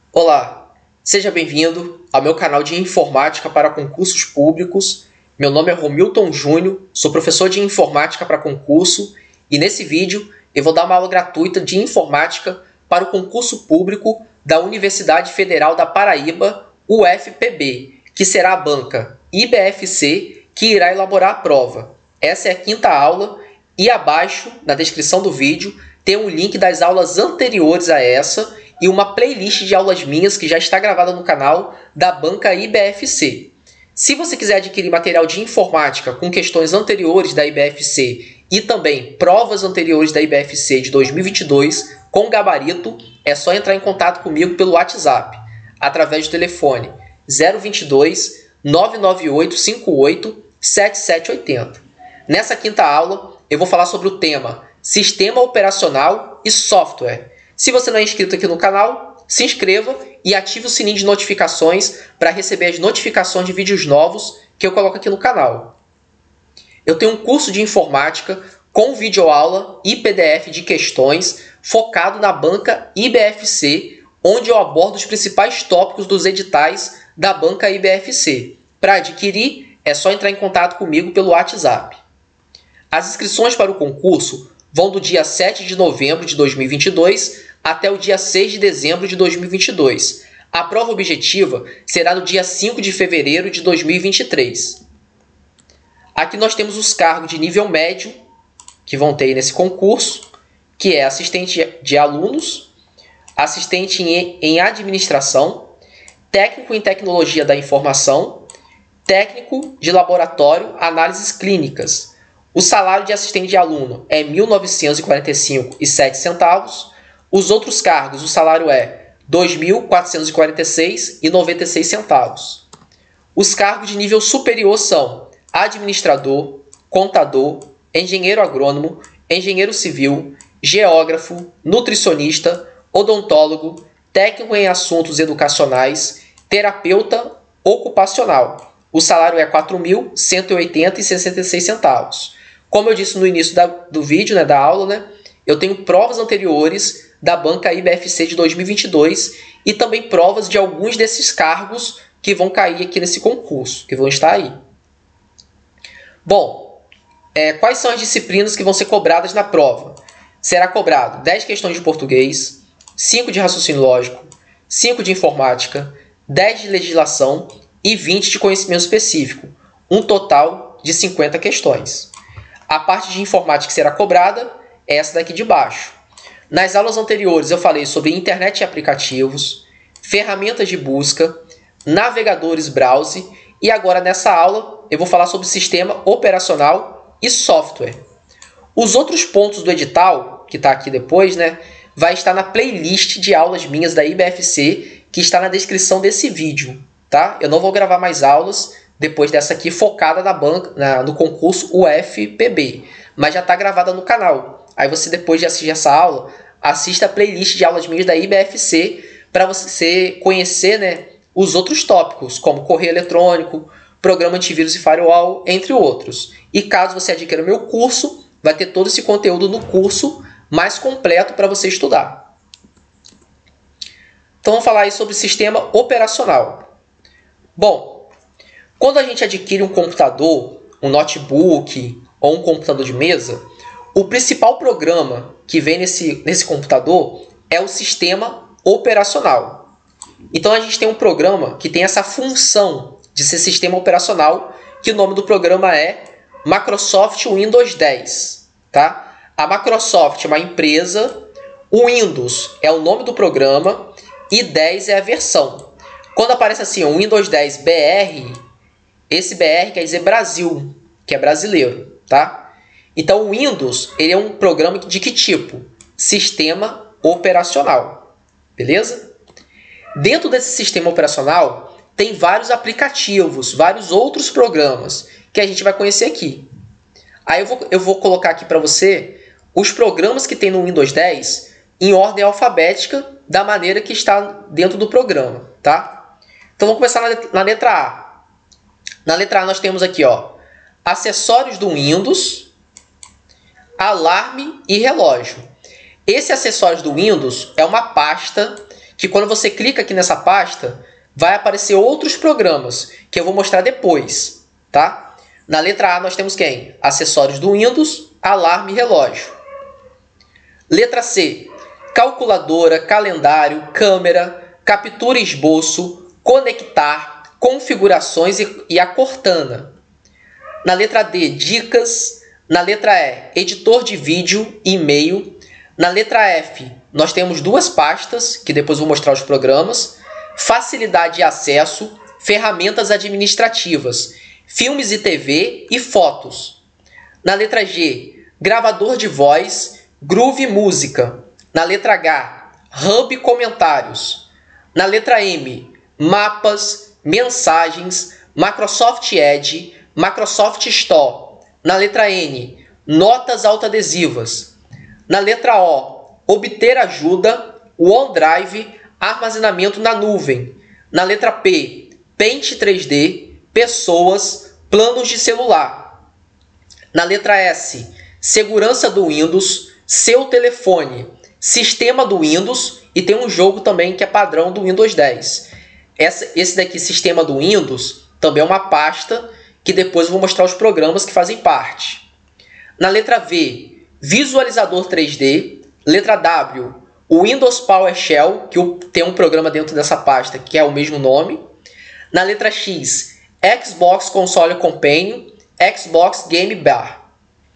Olá, seja bem-vindo ao meu canal de Informática para Concursos Públicos. Meu nome é Romilton Júnior, sou professor de Informática para Concurso e nesse vídeo eu vou dar uma aula gratuita de Informática para o concurso público da Universidade Federal da Paraíba, UFPB, que será a banca IBFC que irá elaborar a prova. Essa é a quinta aula e abaixo, na descrição do vídeo, tem um link das aulas anteriores a essa e uma playlist de aulas minhas que já está gravada no canal da banca IBFC. Se você quiser adquirir material de informática com questões anteriores da IBFC e também provas anteriores da IBFC de 2022 com gabarito, é só entrar em contato comigo pelo WhatsApp, através do telefone 022 998 58 7780. Nessa quinta aula, eu vou falar sobre o tema Sistema Operacional e Software. Se você não é inscrito aqui no canal, se inscreva e ative o sininho de notificações para receber as notificações de vídeos novos que eu coloco aqui no canal. Eu tenho um curso de informática com videoaula e PDF de questões focado na banca IBFC, onde eu abordo os principais tópicos dos editais da banca IBFC. Para adquirir, é só entrar em contato comigo pelo WhatsApp. As inscrições para o concurso vão do dia 7 de novembro de 2022 até o dia 6 de dezembro de 2022. A prova objetiva será no dia 5 de fevereiro de 2023. Aqui nós temos os cargos de nível médio que vão ter nesse concurso, que é assistente de alunos, assistente em administração, técnico em tecnologia da informação, técnico de laboratório, análises clínicas. O salário de assistente de aluno é R$ 1.945,07. Os outros cargos, o salário é R$ 2.446,96. Os cargos de nível superior são administrador, contador, engenheiro agrônomo, engenheiro civil, geógrafo, nutricionista, odontólogo, técnico em assuntos educacionais, terapeuta ocupacional. O salário é R$ 4.180,66. Como eu disse no início do vídeo, da aula, eu tenho provas anteriores da banca IBFC de 2022 e também provas de alguns desses cargos que vão cair aqui nesse concurso, que vão estar aí. Bom, quais são as disciplinas que vão ser cobradas na prova? Será cobrado 10 questões de português, 5 de raciocínio lógico, 5 de informática, 10 de legislação e 20 de conhecimento específico, um total de 50 questões. A parte de informática que será cobrada é essa daqui de baixo. Nas aulas anteriores eu falei sobre internet e aplicativos, ferramentas de busca, navegadores browser e agora nessa aula eu vou falar sobre sistema operacional e software. Os outros pontos do edital, que está aqui depois, vai estar na playlist de aulas minhas da IBFC, que está na descrição desse vídeo. Tá? Eu não vou gravar mais aulas depois dessa aqui focada no concurso UFPB, mas já está gravada no canal. Aí você, depois de assistir essa aula, assista a playlist de aulas minhas da IBFC para você conhecer os outros tópicos, como correio eletrônico, programa antivírus e firewall, entre outros. E caso você adquira o meu curso, vai ter todo esse conteúdo no curso mais completo para você estudar. Então vamos falar aí sobre sistema operacional. Bom, quando a gente adquire um computador, um notebook ou um computador de mesa, o principal programa que vem nesse computador é o sistema operacional. Então a gente tem um programa que tem essa função de ser sistema operacional, que o nome do programa é Microsoft Windows 10. Tá? A Microsoft é uma empresa, o Windows é o nome do programa e 10 é a versão. Quando aparece assim, o Windows 10 BR, esse BR quer dizer Brasil, que é brasileiro. Tá? Então, o Windows ele é um programa de que tipo? Sistema operacional. Beleza? Dentro desse sistema operacional, tem vários aplicativos, vários outros programas que a gente vai conhecer aqui. Aí eu vou colocar aqui para você os programas que tem no Windows 10 em ordem alfabética da maneira que está dentro do programa. Tá? Então, vamos começar na letra A. Na letra A nós temos aqui, acessórios do Windows, alarme e relógio. Esse acessórios do Windows é uma pasta que quando você clica aqui nessa pasta, vai aparecer outros programas, que eu vou mostrar depois, tá? Na letra A nós temos quem? Acessórios do Windows, alarme e relógio. Letra C, calculadora, calendário, câmera, captura e esboço, conectar, configurações e a Cortana. Na letra D, dicas. Na letra E, editor de vídeo e e-mail. Na letra F, nós temos duas pastas, que depois vou mostrar os programas. Facilidade de acesso, ferramentas administrativas, filmes e TV e fotos. Na letra G, gravador de voz, Groove Música. Na letra H, Hub Comentários. Na letra M, mapas, mensagens, Microsoft Edge, Microsoft Store. Na letra N, notas autoadesivas. Na letra O, obter ajuda, OneDrive, armazenamento na nuvem. Na letra P, Paint 3D, pessoas, planos de celular. Na letra S, segurança do Windows, seu telefone, sistema do Windows e tem um jogo também que é padrão do Windows 10. Esse daqui, sistema do Windows, também é uma pasta que depois eu vou mostrar os programas que fazem parte. Na letra V, visualizador 3D. Letra W, o Windows PowerShell, que tem um programa dentro dessa pasta que é o mesmo nome. Na letra X, Xbox Console Companion, Xbox Game Bar.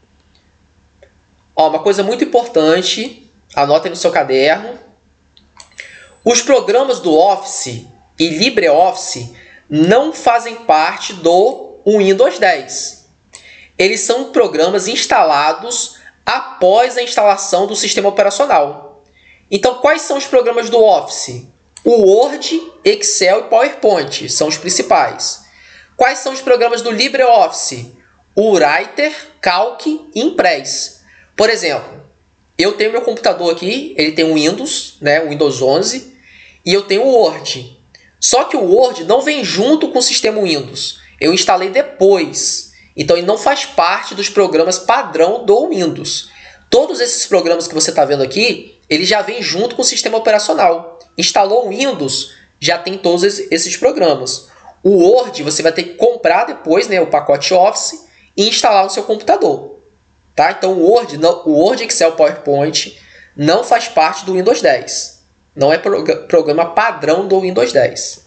Ó, uma coisa muito importante, anotem no seu caderno. Os programas do Office e LibreOffice não fazem parte do Windows 10. Eles são programas instalados após a instalação do sistema operacional. Então, quais são os programas do Office? O Word, Excel e PowerPoint são os principais. Quais são os programas do LibreOffice? O Writer, Calc e Impress. Por exemplo, eu tenho meu computador aqui, ele tem o Windows, né, o Windows 11, e eu tenho o Word. Só que o Word não vem junto com o sistema Windows. Eu instalei depois. Então, ele não faz parte dos programas padrão do Windows. Todos esses programas que você está vendo aqui, ele já vem junto com o sistema operacional. Instalou o Windows, já tem todos esses programas. O Word, você vai ter que comprar depois, né, o pacote Office e instalar no seu computador. Tá? Então, o Word, Excel, PowerPoint não faz parte do Windows 10. Não é programa padrão do Windows 10.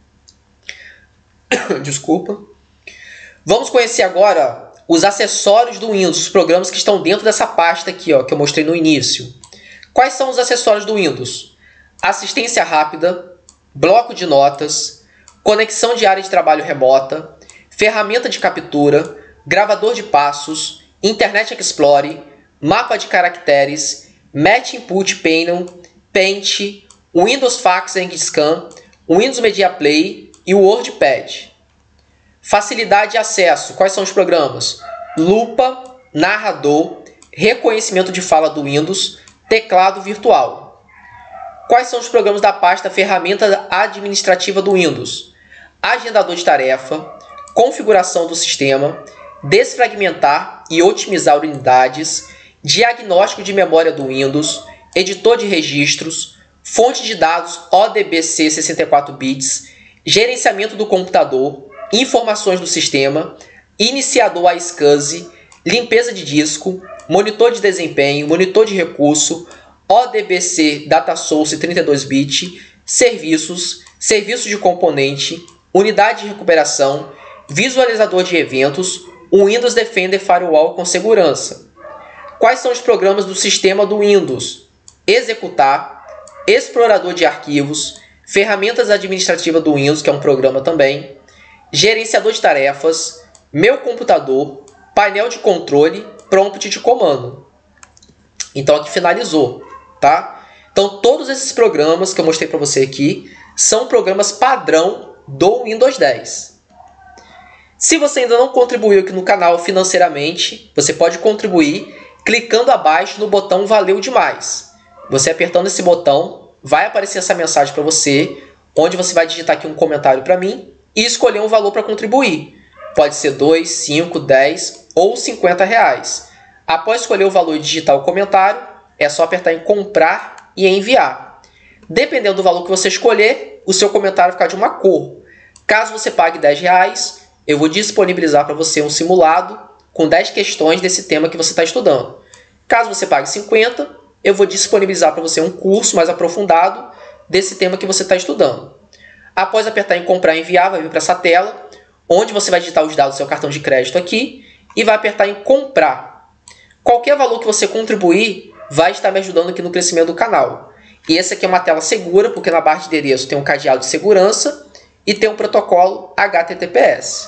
Desculpa. Vamos conhecer agora os acessórios do Windows, os programas que estão dentro dessa pasta aqui, ó, que eu mostrei no início. Quais são os acessórios do Windows? Assistência rápida, bloco de notas, conexão de área de trabalho remota, ferramenta de captura, gravador de passos, Internet Explorer, mapa de caracteres, Match Input Panel, Paint, Windows Fax and Scan, Windows Media Player e o WordPad. Facilidade de acesso. Quais são os programas? Lupa, narrador, reconhecimento de fala do Windows, teclado virtual. Quais são os programas da pasta ferramenta administrativa do Windows? Agendador de tarefa, configuração do sistema, desfragmentar e otimizar unidades, diagnóstico de memória do Windows, editor de registros, fonte de dados ODBC 64 bits, gerenciamento do computador, informações do sistema, iniciador iSCSI, limpeza de disco, monitor de desempenho, monitor de recurso, ODBC Data Source 32 bit, serviços, serviço de componente, unidade de recuperação, visualizador de eventos, o Windows Defender Firewall com segurança. Quais são os programas do sistema do Windows? Executar, explorador de arquivos, ferramentas administrativas do Windows, que é um programa também, gerenciador de tarefas, meu computador, painel de controle, prompt de comando. Então aqui finalizou, tá? Então todos esses programas que eu mostrei para você aqui são programas padrão do Windows 10. Se você ainda não contribuiu aqui no canal financeiramente, você pode contribuir clicando abaixo no botão Valeu Demais. Você apertando esse botão, vai aparecer essa mensagem para você, onde você vai digitar aqui um comentário para mim e escolher um valor para contribuir. Pode ser 2, 5, 10 ou 50 reais. Após escolher o valor e digitar o comentário, é só apertar em comprar e enviar. Dependendo do valor que você escolher, o seu comentário vai ficar de uma cor. Caso você pague R$10, eu vou disponibilizar para você um simulado com 10 questões desse tema que você está estudando. Caso você pague 50, eu vou disponibilizar para você um curso mais aprofundado desse tema que você está estudando. Após apertar em comprar e enviar, vai vir para essa tela, onde você vai digitar os dados do seu cartão de crédito aqui e vai apertar em comprar. Qualquer valor que você contribuir vai estar me ajudando aqui no crescimento do canal. E essa aqui é uma tela segura, porque na barra de endereço tem um cadeado de segurança e tem um protocolo HTTPS.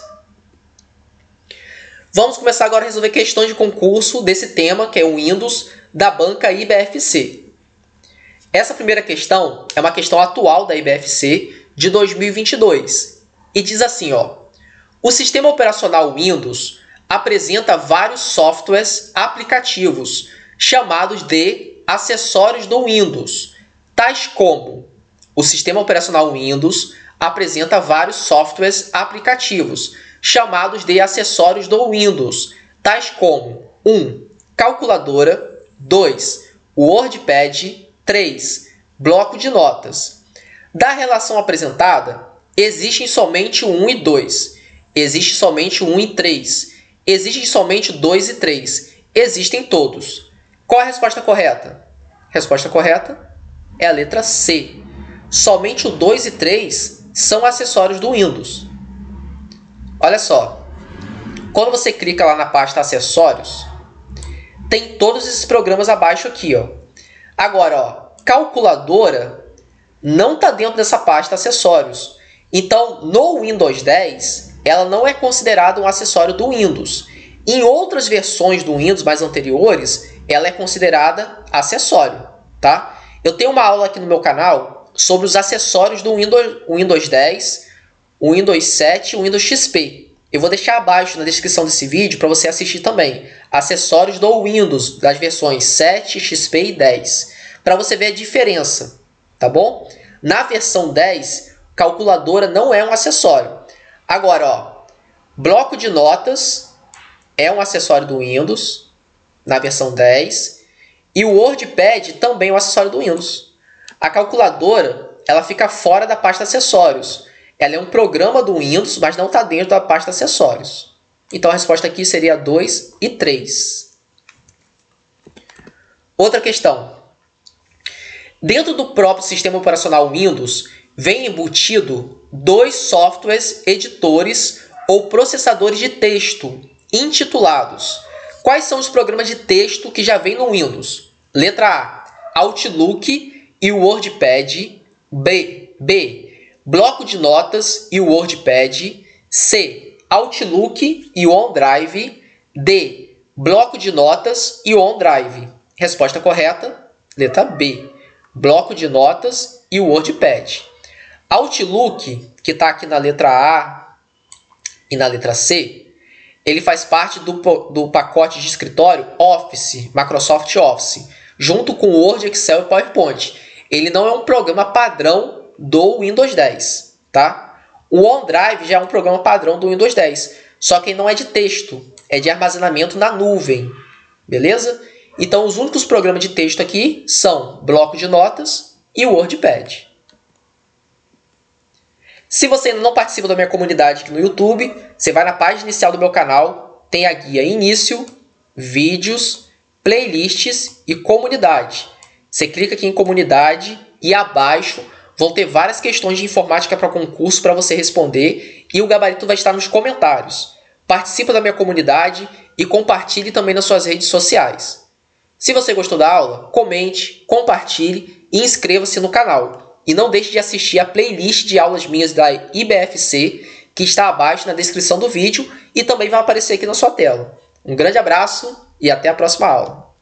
Vamos começar agora a resolver questões de concurso desse tema, que é o Windows, da banca IBFC. Essa primeira questão é uma questão atual da IBFC de 2022. E diz assim, ó: o sistema operacional Windows apresenta vários softwares aplicativos chamados de acessórios do Windows, tais como: o sistema operacional Windows apresenta vários softwares aplicativos chamados de acessórios do Windows, tais como 1. Calculadora, 2. WordPad, 3. Bloco de notas. Da relação apresentada, existem somente o 1 e 2. Existe somente o 1 e 3. Existem somente o 2 e 3. Existem todos. Qual é a resposta correta? A resposta correta é a letra C. Somente o 2 e 3 são acessórios do Windows. Olha só. Quando você clica lá na pasta Acessórios, tem todos esses programas abaixo aqui, ó. Agora, ó, Calculadora não está dentro dessa pasta Acessórios. Então, no Windows 10, ela não é considerada um acessório do Windows. Em outras versões do Windows mais anteriores, ela é considerada acessório, tá? Eu tenho uma aula aqui no meu canal sobre os acessórios do Windows 10, o Windows 7 e o Windows XP. Eu vou deixar abaixo na descrição desse vídeo para você assistir também. Acessórios do Windows, das versões 7, XP e 10. Para você ver a diferença, tá bom? Na versão 10, calculadora não é um acessório. Agora, ó, bloco de notas é um acessório do Windows, na versão 10. E o WordPad também é um acessório do Windows. A calculadora, ela fica fora da pasta Acessórios. Ela é um programa do Windows, mas não está dentro da pasta Acessórios. Então a resposta aqui seria 2 e 3. Outra questão. Dentro do próprio sistema operacional Windows, vem embutido 2 softwares editores ou processadores de texto intitulados. Quais são os programas de texto que já vem no Windows? Letra A, Outlook e o WordPad. B, Bloco de notas e o WordPad. C, Outlook e o OneDrive. D, Bloco de notas e o OneDrive. Resposta correta, letra B, Bloco de notas e o WordPad. Outlook, que está aqui na letra A e na letra C, ele faz parte do pacote de escritório Office, Microsoft Office, junto com Word, Excel e PowerPoint. Ele não é um programa padrão do Windows 10, tá? O OneDrive já é um programa padrão do Windows 10, só que ele não é de texto, é de armazenamento na nuvem, beleza? Então, os únicos programas de texto aqui são Bloco de Notas e o WordPad. Se você ainda não participa da minha comunidade aqui no YouTube, você vai na página inicial do meu canal, tem a guia Início, Vídeos, Playlists e Comunidade. Você clica aqui em Comunidade e abaixo vão ter várias questões de informática para concurso para você responder e o gabarito vai estar nos comentários. Participe da minha comunidade e compartilhe também nas suas redes sociais. Se você gostou da aula, comente, compartilhe e inscreva-se no canal. E não deixe de assistir a playlist de aulas minhas da IBFC, que está abaixo na descrição do vídeo e também vai aparecer aqui na sua tela. Um grande abraço e até a próxima aula.